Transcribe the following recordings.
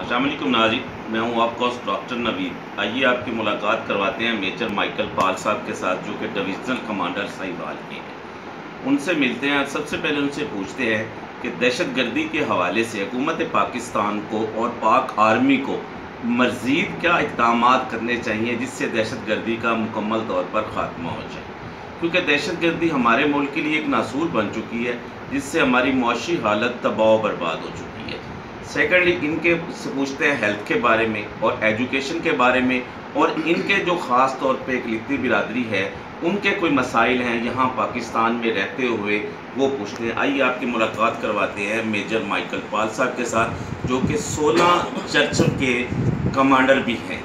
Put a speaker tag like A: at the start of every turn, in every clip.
A: अस्सलाम वालेकुम नाज़रीन, मैं हूं आपका होस्ट डॉक्टर नवीद। आइए आपकी मुलाकात करवाते हैं मेजर माइकल पाल साहब के साथ, जो कि डिविजनल कमांडर साहिवाल के हैं। उनसे मिलते हैं। सबसे पहले उनसे पूछते हैं कि दहशतगर्दी के हवाले से हुकूमत पाकिस्तान को और पाक आर्मी को मज़ीद क्या इक़दाम करने चाहिए जिससे दहशतगर्दी का मुकम्मल तौर पर ख़ात्मा हो जाए, क्योंकि दहशतगर्दी हमारे मुल्क के लिए एक नासूर बन चुकी है, जिससे हमारी मुआशी हालत तबाह बर्बाद हो चुकी है। सेकेंडली इनके से पूछते हैं हेल्थ के बारे में और एजुकेशन के बारे में, और इनके जो ख़ास तौर पे इकलिती बिरादरी है उनके कोई मसाइल हैं यहाँ पाकिस्तान में रहते हुए, वो पूछते हैं। आइए आपकी मुलाकात करवाते हैं मेजर माइकल पाल साहब के साथ, जो कि 16 चर्चों के कमांडर भी हैं।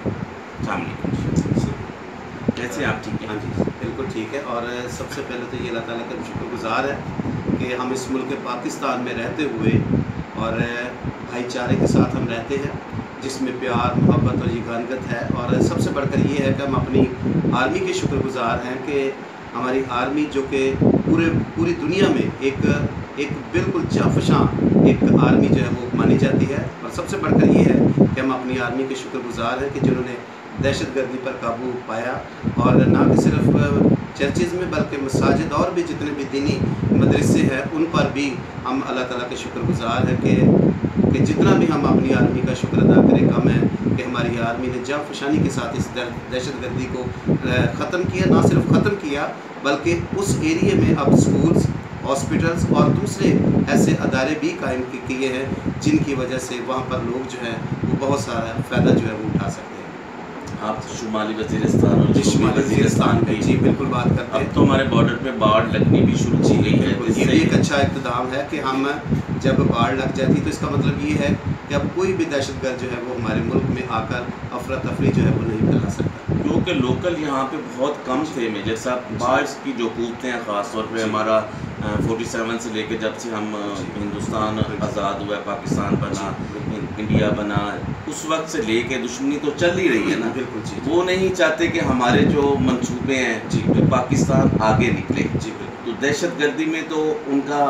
A: कैसे आप? ठीक है?
B: हाँ जी, बिल्कुल ठीक है। और सबसे पहले तो ये अल्लाह ताला का शुक्रगुज़ार है कि हम इस मुल्क पाकिस्तान में रहते हुए और भाईचारे के साथ हम रहते हैं, जिसमें प्यार, मोहब्बत और यगानगत है। और सबसे बढ़कर ये है कि हम अपनी आर्मी के शुक्रगुज़ार हैं कि हमारी आर्मी जो कि पूरी दुनिया में एक बिल्कुल जाफशां एक आर्मी जो है वो मानी जाती है। और सबसे बढ़कर ये है कि हम अपनी आर्मी के शुक्रगुज़ार हैं कि जिन्होंने दहशतगर्दी पर काबू पाया, और ना कि सिर्फ चर्चेज़ में बल्कि मसाजिद और भी जितने भी दीनी मदरसे हैं उन पर भी हम अल्लाह ताला के शुक्रगुज़ार हैं कि जितना भी हम अपनी आर्मी का शुक्र अदा करें कम है कि हमारी आर्मी ने जाफशानी के साथ इस दहशतगर्दी को ख़त्म किया। ना सिर्फ ख़त्म किया बल्कि उस एरिए में अब स्कूल्स, हॉस्पिटल्स और दूसरे ऐसे अदारे भी कायम किए हैं जिनकी वजह से वहाँ पर लोग जो हैं वो बहुत सारा फ़ायदा जो है वो उठा सकते हैं।
A: आप शुमाली वज़ीरिस्तान और शुमाली वज़ीरिस्तान की
B: जी बिल्कुल बात करते हैं।
A: अब तो हमारे बॉर्डर पे बाढ़ लगनी भी शुरू हो गई है।
B: ये भी एक अच्छा इक़्तिदाम है कि हम जब बाढ़ लग जाती तो इसका मतलब ये है कि अब कोई भी दहशतगर्द जो है वो हमारे मुल्क में आकर अफरा तफरी जो है वो नहीं फैला सकता,
A: क्योंकि लोकल यहाँ पे बहुत कम थे। मेजर साहब, बाढ़ की जो कूदते हैं ख़ास तौर पे हमारा 47 से लेके जब से हम हिंदुस्तान आज़ाद हुआ, पाकिस्तान बना, इंडिया बना, उस वक्त से लेके दुश्मनी तो चल ही रही है ना।
B: बिल्कुल जी।
A: वो नहीं चाहते कि हमारे जो मंसूबे हैं जी पाकिस्तान आगे निकले जी। तो दहशतगर्दी में तो उनका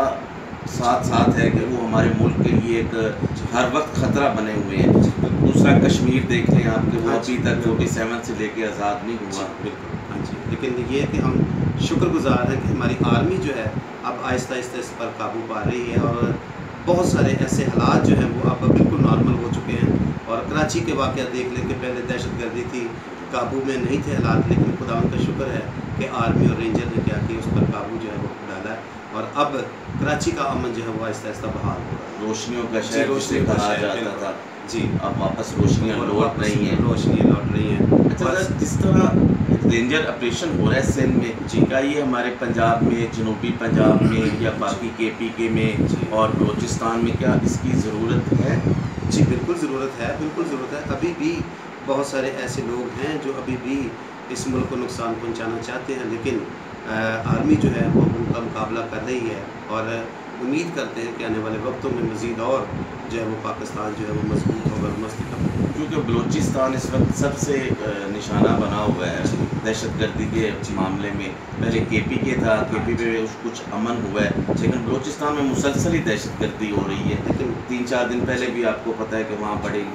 A: साथ है कि वो हमारे मुल्क के लिए एक हर वक्त ख़तरा बने हुए हैं। दूसरा कश्मीर देख लें आपके, वो अभी तक 47 से लेके आज़ाद नहीं हुआ।
B: बिल्कुल हाँ जी। लेकिन ये कि हम शुक्रगुज़ार हैं कि हमारी आर्मी जो है अब आहिस्ता आहिस्ता इस पर काबू पा रही है, और बहुत सारे ऐसे हालात जो हैं वो अब बिल्कुल नॉर्मल हो चुके हैं। और कराची के वाक़या देख लें कि पहले दहशतगर्दी थी, काबू में नहीं थे हालात, लेकिन खुदा का शुक्र है कि आर्मी और रेंजर ने क्या किया, उस पर काबू जो है वो डाला है। और अब कराची का अमन जो है वो आहिस्ता आहिस्ता बहाल हो रहा है।
A: रोशनियों का शहर जिसे कहा जाता था
B: जी,
A: अब वापस रोशनियाँ लौट रही हैं।
B: रोशनियाँ लौट रही हैं।
A: अच्छा, जिस तरह रेंजर ऑपरेशन हो रहा है सिंध में जी, क्या ये हमारे पंजाब में, जनूबी पंजाब में या बाकी KPK में और बलोचिस्तान में क्या इसकी ज़रूरत है?
B: जी बिल्कुल ज़रूरत है, बिल्कुल ज़रूरत है। अभी भी बहुत सारे ऐसे लोग हैं जो अभी भी इस मुल्क को नुकसान पहुंचाना चाहते हैं, लेकिन आर्मी जो है वो उनका मुकाबला कर रही है। और उम्मीद करते हैं कि आने वाले वक्तों में मज़ीद और जो है वो पाकिस्तान जो है वो मजबूत होगा, मुस्तकम,
A: क्योंकि बलूचिस्तान इस वक्त सबसे निशाना बना हुआ है दहशतगर्दी के मामले में। पहले KPK था, KPK में कुछ अमन हुआ है, लेकिन बलूचिस्तान में मुसलसल ही दहशतगर्दी हो रही है। लेकिन 3-4 दिन पहले भी आपको पता है कि वहाँ बड़ी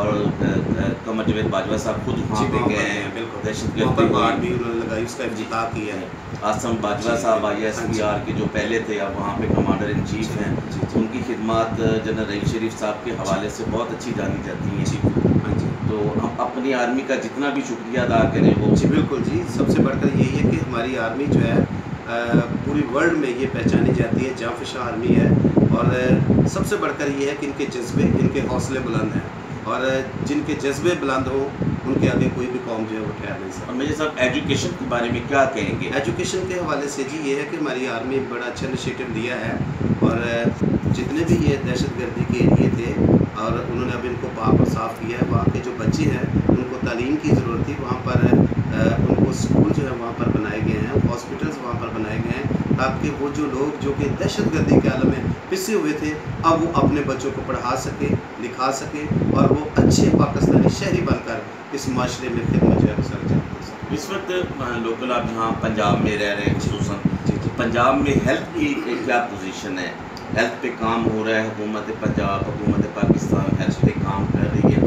A: और कमर जावेद बाजवा साहब खुद वहाँ पे गए हैं, दहशतगर्दी
B: भी उन्होंने लगाई, उसका इफ्तिताह किया है।
A: आसम बाजवा साहब ISPR के जो पहले थे, अब वहाँ पे कमांडर इन चीफ हैं, उनकी खिदमत जनरल रईस शरीफ साहब के हवाले से बहुत अच्छी जानी जाती हैं।
B: हाँ जी,
A: तो हम अपनी आर्मी का जितना भी शुक्रिया अदा करें वो
B: जी बिल्कुल जी। सबसे बढ़कर यही है कि हमारी आर्मी जो है पूरी वर्ल्ड में ये पहचानी जाती है, जाफशा आर्मी है। और सबसे बढ़कर ये है कि इनके जज्बे, इनके हौसले बुलंद हैं, और जिनके जज्बे बुलंद हो उनके आगे कोई भी कौम जो है वो ठहर नहीं सकती।
A: और मेरे साहब, एजुकेशन के बारे में क्या कहेंगे?
B: एजुकेशन के हवाले से जी ये है कि हमारी आर्मी बड़ा अच्छा इनिशिएटिव लिया है, और जितने भी ये दहशतगर्दी के एरिए थे और उन्होंने अब इनको पाक और साफ़ किया है। वहाँ के जो बच्चे हैं उनको तालीम की ज़रूरत थी, वहाँ पर उनको स्कूल जो है वहाँ पर बनाए गए हैं, हॉस्पिटल्स वहाँ पर बनाए गए हैं, ताकि वो जो लोग जो कि दहशतगर्दी के आलम में पिसे हुए थे अब वो अपने बच्चों को पढ़ा सके, लिखा सके, और वो अच्छे पाकिस्तानी शहरी बनकर इस माशरे में खिदमत जो है वो सर जाए।
A: इस वक्त लोकल आप यहाँ पंजाब में रह रहे हैं, खुसूसन पंजाब में हेल्थ की क्या पोजीशन है? हेल्थ पे काम हो रहा है, हुकूमत पंजाब, हुकूमत पाकिस्तान हेल्थ पे काम कर रही है,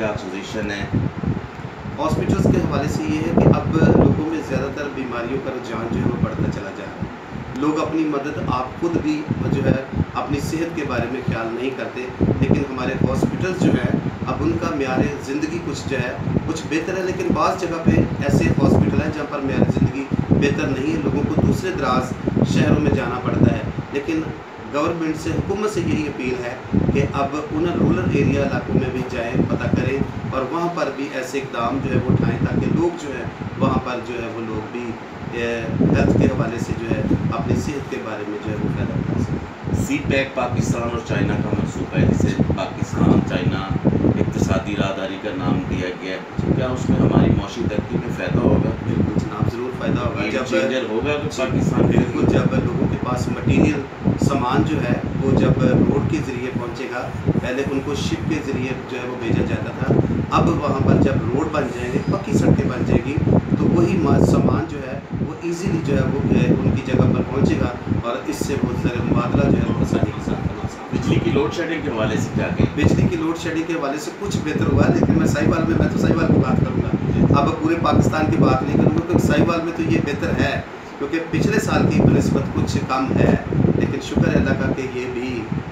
A: क्या पोजीशन है?
B: हॉस्पिटल्स के हवाले से ये है कि अब लोगों में ज़्यादातर बीमारियों का रुझान जो है वो बढ़ता चला जा रहा है। लोग अपनी मदद आप खुद भी जो है अपनी सेहत के बारे में ख्याल नहीं करते, लेकिन हमारे हॉस्पिटल्स जो है अब उनका म्यार ज़िंदगी कुछ जो है कुछ बेहतर है, लेकिन बाज़ जगह पे ऐसे हॉस्पिटल हैं जहाँ पर म्यार ज़िंदगी बेहतर नहीं है, लोगों को दूसरे दराज शहरों में जाना पड़ता है। लेकिन गवर्नमेंट से, हुकूमत से यही अपील है कि अब उन रूरल एरिया इलाकों में भी जाएँ, पता करें और वहाँ पर भी ऐसे इकदाम जो है वो उठाएँ ताकि लोग जो है वहाँ पर जो है वो लोग भी हेल्थ के हवाले से जो है अपनी सेहत के बारे में जो है वो फ़ायदा उठा सकें।
A: CPEC पाकिस्तान और चाइना का मनसूबा है, जिसे पाकिस्तान चाइना इक़्तिसादी राहदारी का नाम दिया गया है। क्या उसमें हमारी मौशी तरक्की में फ़ायदा होगा?
B: बिल्कुल जनाब, ज़रूर फ़ायदा होगा।
A: जब चेंजर होगा तो पाकिस्तान
B: बिल्कुल, जब लोगों के पास मटीरियल सामान जो है वो जब रोड के ज़रिए पहुंचेगा, पहले उनको शिप के ज़रिए जो है वो भेजा जाता था, अब वहाँ पर जब रोड बन जाएंगे, पक्की सड़कें बन जाएगी, तो वही सामान जो है वो इजीली जो है वो उनकी जगह पर पहुंचेगा और इससे बहुत सारे मुबादला जो है वो आसानी के साथ करना आसान।
A: बिजली की लोड शेडिंग के हवाले से क्या कहें?
B: बिजली की लोड शेडिंग के हवाले से कुछ बेहतर हुआ है, लेकिन मैं तो साहिवाल की बात करूँगा, अब पूरे पाकिस्तान की बात नहीं करूँगा, क्योंकि साहिवाल में तो ये बेहतर है, क्योंकि पिछले साल की बनस्बत कुछ कम है, लेकिन शुक्र है अल्लाह का कि ये भी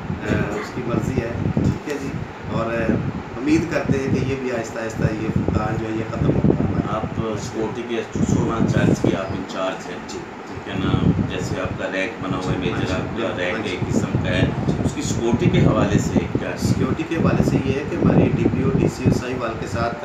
B: उसकी मर्ज़ी है। ठीक है जी, और उम्मीद करते हैं कि ये भी आहिस्ता आहिस्ता ये फुकान जो है ये ख़त्म होगा।
A: आप सिक्योरिटी के सोना चर्च के आप इंचार्ज हैं,
B: जी,
A: ठीक है ना? जैसे आपका रैंक बना हुआ है मेजर, आपका रैंक एक किस्म का है, उसकी सिक्योरिटी के हवाले से क्या?
B: सिक्योरिटी के हवाले से ये है कि हमारी DPO DCO साहिवाल के साथ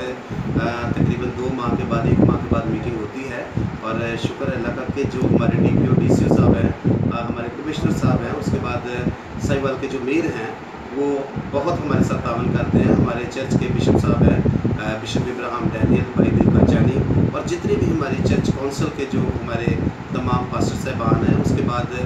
B: तकरीबन 2 माह के बाद 1 माह के बाद मीटिंग होती है, और शुक्र है अल्लाह का कि जो हमारे DPO DCO साहब हैं, हमारे कमिश्नर साहब हैं, उसके बाद साहिवाल के जो मेयर हैं वो बहुत हमारे साथ तावन करते हैं। हमारे चर्च के बिशप साहब हैं, बिशप इब्राहिम डैनियल भाई दिलकाचानी, और जितने भी हमारी चर्च काउंसिल के जो हमारे तमाम पास्टर साहबान हैं, उसके बाद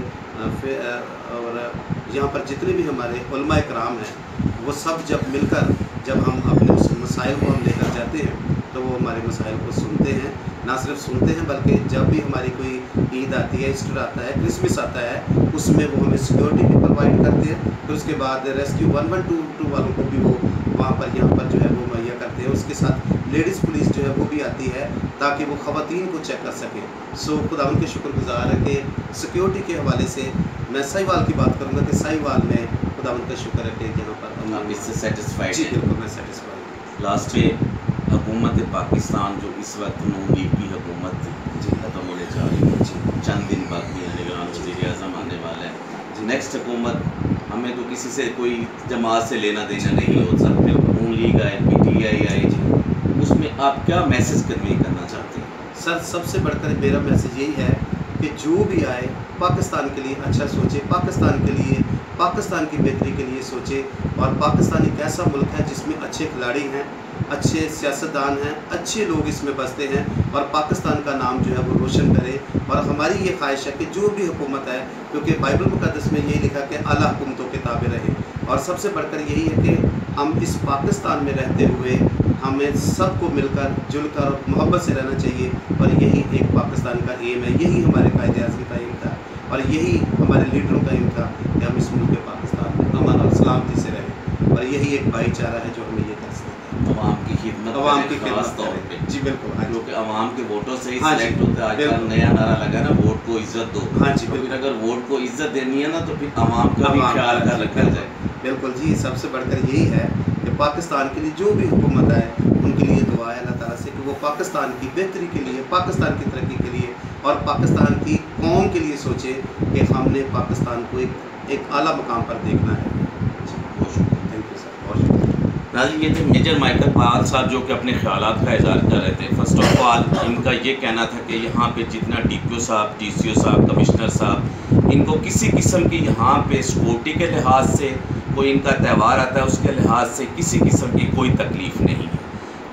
B: और यहाँ पर जितने भी हमारे उलमाए कराम हैं, वो सब जब मिलकर जब हम अपने उस मसाइल को हम लेकर जाते हैं तो वो हमारे मसाइल को सुनते हैं, ना सिर्फ सुनते हैं बल्कि जब भी हमारी कोई ईद आती है, ईस्टर आता है, क्रिसमस आता है, उसमें वो हमें सिक्योरिटी भी प्रोवाइड करते हैं। फिर उसके बाद रेस्क्यू 112 वालों को भी वो वहाँ पर यहाँ पर जो है वो मुहैया करते हैं। उसके साथ लेडीज़ पुलिस जो है वो भी आती है ताकि वो ख़वातीन को चेक कर सकें। सो खुदा उनके शुक्रगुज़ार है कि सिक्योरिटी के हवाले से मैं साहिवाल की बात करूँगा कि साहिवाल में खुदा उनका शुक्र है कि यहाँ पर
A: आप इससे सेटिस्फाइड
B: जी
A: हैं?
B: बिल्कुल, मैं सेटिस्फाइड हूँ।
A: लास्ट में हुकूमत पाकिस्तान जो इस वक्त नून लीग की हुकूमत
B: जी
A: ख़त्म होने जा रही है, चंद दिन बाकी है, निगरान वज़ीर आज़म आने वाला है, नेक्स्ट हुकूमत, हमें तो किसी से कोई जमात से लेना देना नहीं हो सकते, नून लीग आए, PTI आए, उसमें आप क्या मैसेज कन्वे करना चाहते हैं?
B: सर, सबसे बढ़कर मेरा मैसेज यही है कि जो भी आए पाकिस्तान के लिए अच्छा सोचे, पाकिस्तान के लिए, पाकिस्तान की बेहतरी के लिए सोचे, और पाकिस्तान एक ऐसा मुल्क है जिसमें अच्छे खिलाड़ी हैं, अच्छे सियासतदान हैं, अच्छे लोग इसमें बसते हैं, और पाकिस्तान का नाम जो है वो रोशन करें। और हमारी ये ख्वाहिश है कि जो भी हुकूमत है, क्योंकि बाइबल मुक़द्दस में यही लिखा कि आला हुकूमतों के ताबे रहें, और सबसे बढ़कर यही है कि हम इस पाकिस्तान में रहते हुए हमें सबको मिलकर जुलकर और मोहब्बत से रहना चाहिए, और यही एक पाकिस्तान का एम है, यही हमारे कायदे आज़म का एम था, और यही हमारे लीडरों का एम था कि हम इस मुल्क पाकिस्तान में अमन और सलामती से रहें, और यही एक भाईचारा है जो हमें ये दर्ज देता है।
A: अवाम की खिदमत,
B: अवाम की
A: खास तौर पे
B: जी बिल्कुल, हाँ
A: जो कि अवाम के वोटों से ही
B: हाँ जी,
A: सिलेक्ट होता है। आजकल नया नारा लगा ना, वोट को इज्जत दो।
B: हाँ जी,
A: तो फिर
B: बिल्कुल।
A: अगर वोट को इज्जत देनी है ना, तो फिर अवाम का भी ख्याल कर रखा जाए।
B: बिल्कुल जी, सबसे बढ़कर यही है कि पाकिस्तान के लिए जो भी हुकूमत है उनके लिए दुआ है अल्लाह ताला से कि वो पाकिस्तान की बेहतरी के लिए, पाकिस्तान की तरक्की के लिए और पाकिस्तान की कौम के लिए सोचे कि हमने पाकिस्तान को एक आला मुकाम पर देखना है।
A: बहुत शुक्रिया।
B: थैंक यू सर, बहुत शुक्रिया।
A: नाज़रीन, ये थे मेजर माइकल पाल साहब जो कि अपने ख्यालात का इज़हार कर रहे थे। फर्स्ट ऑफ ऑल इनका ये कहना था कि यहाँ पे जितना DPO साहब, TCO साहब, कमिश्नर साहब, इनको किसी किस्म की यहाँ पे सिक्योरिटी के लिहाज से कोई इनका त्यौहार आता है उसके लिहाज से किसी किस्म की कोई तकलीफ़ नहीं है।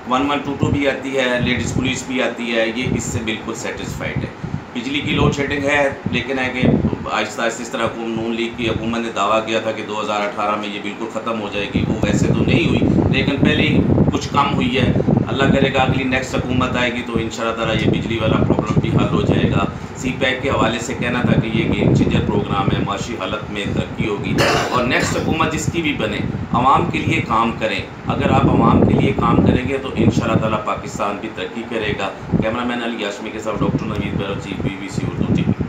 A: 1122 भी आती है, लेडीज़ पुलिस भी आती है, ये इससे बिल्कुल सेटिस्फाइड है। बिजली की लोड शेडिंग है, लेकिन है कि आहिस्ता आहिस्ता इस तरह नून लीग की हुकूमत ने दावा किया था कि 2018 में ये बिल्कुल ख़त्म हो जाएगी, वो वैसे तो नहीं हुई, लेकिन पहले ही कुछ कम हुई है। अल्लाह करेगा अगली नेक्स्ट हुकूमत आएगी तो इंशाअल्लाह ताला ये बिजली वाला प्रॉब्लम भी हल हो जाएगा। सी पैक के हवाले से कहना था कि ये गेम चेंजर प्रोग्राम है, माशी हालत में तरक्की होगी और नेक्स्ट हुकूमत जिसकी भी बने आवाम के लिए काम करें। अगर आप आवाम के लिए काम करेंगे तो इंशाअल्लाह ताला पाकिस्तान भी तरक्की करेगा। कैमरामैन अली हाशमी के साथ doctor Naveed Balochi, BBC Urdu TV।